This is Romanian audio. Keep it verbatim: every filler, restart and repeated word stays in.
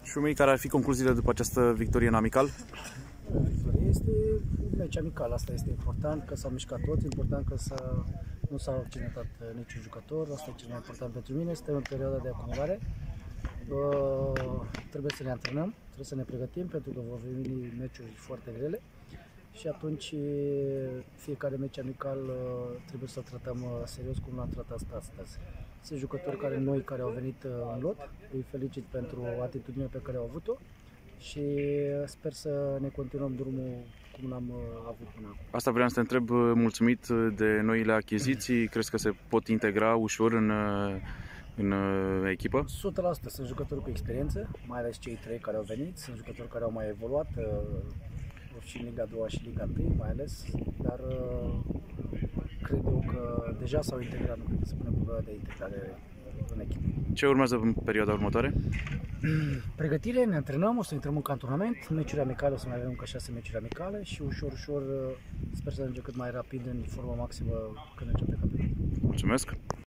Șumei, care ar fi concluziile după această victorie în amical? Victoria este un meci amical, asta este important, că s-au mișcat toți, important că nu s-a accidentat niciun jucător, asta e cel mai important pentru mine, suntem în perioada de acumulare, uh, trebuie să ne antrenăm, trebuie să ne pregătim pentru că vor veni meciuri foarte grele și atunci fiecare meci amical uh, trebuie să-l tratăm uh, serios cum l-am tratat astăzi. Sunt jucători care noi care au venit uh, în lot, îi felicit pentru atitudinea pe care au avut-o și sper să ne continuăm drumul cum l-am avut până acum. Asta vreau să te întreb, mulțumit de noile achiziții, crezi că se pot integra ușor în, în echipă? o sută la sută sunt jucători cu experiență, mai ales cei trei care au venit, sunt jucători care au mai evoluat și în Liga a doua și Liga unu mai ales, dar cred eu că deja s-au integrat, nu cred că se pune problema de integrare în echipă. Ce urmează în perioada următoare? Pregătire, ne antrenăm, o să intrăm în cantonament, meciuri amicale, o să mai avem încă șase meciuri amicale și ușor, ușor sper să ajungem cât mai rapid în formă maximă când începe campionatul. Mulțumesc!